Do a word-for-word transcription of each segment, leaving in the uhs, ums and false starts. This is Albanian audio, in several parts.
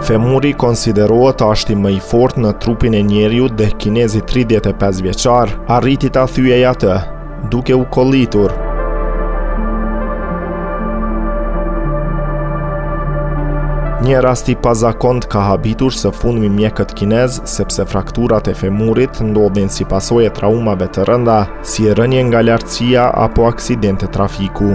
Femuri konsiderohet ashti më i fortë në trupin e njeriut dhe kinezi tridhjetë e pesë vjeçar arriti ta thyej atë, duke u kollitur. Një rast i pazakont ka habitur së fundmi mjekët kinez sepse frakturat e femurit ndodhin si pasojë e traumave të rënda, si rënje nga lartësia apo aksidente trafiku.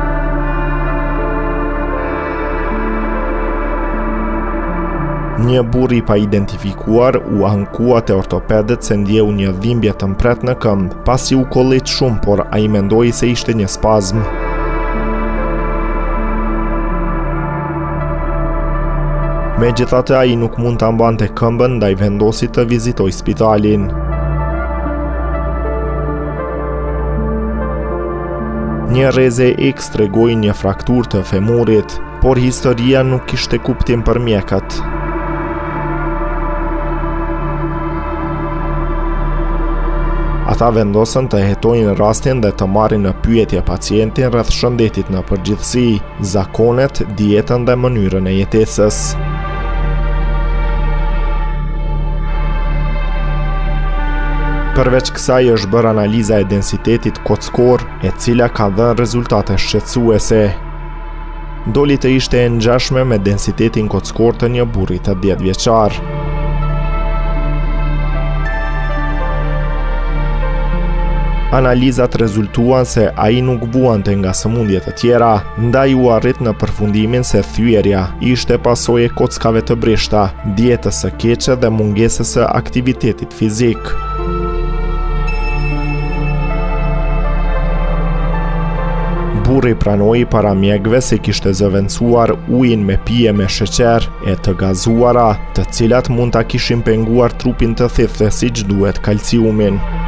Një burr i pa identifikuar u ankua te ortopedët se ndjeu një dhimbje të mpret në këmbë, pasi u kollit shumë, por ai mendoi se ishte një spazm. Megjithatë, ai nuk mund ta mbante këmbën, ndaj vendosi të vizitoj spitalin. Një rreze X tregoi një frakturë të femurit, por historia nuk kishte kuptim për mjekët. Ata vendosën të hetojnë rastin dhe të marrin në pyetje pacientin rreth shëndetit në përgjithësi, zakonet, dietën dhe mënyrën e jetesës. Përveç kësaj është bërë analiza e densitetit kockor, e cila ka dhënë rezultate shqetësuese. Doli të ishte e ngjashme me densitetin kockor të një burri të dhjetë vjeçar. Analizat rezultuan se ai nuk vuante nga sëmundje të tjera, ndaj u arrit në përfundimin se thyerja ishte pasojë e kockave të brishta, dietës së keqe dhe mungesës së aktivitetit fizik. Burri pranoi para mjekëve se kishte zëvendësuar ujin me pije me sheqer e të gazuara, të cilat mund ta kishin penguar trupin të thithë siç duhet kalciumin.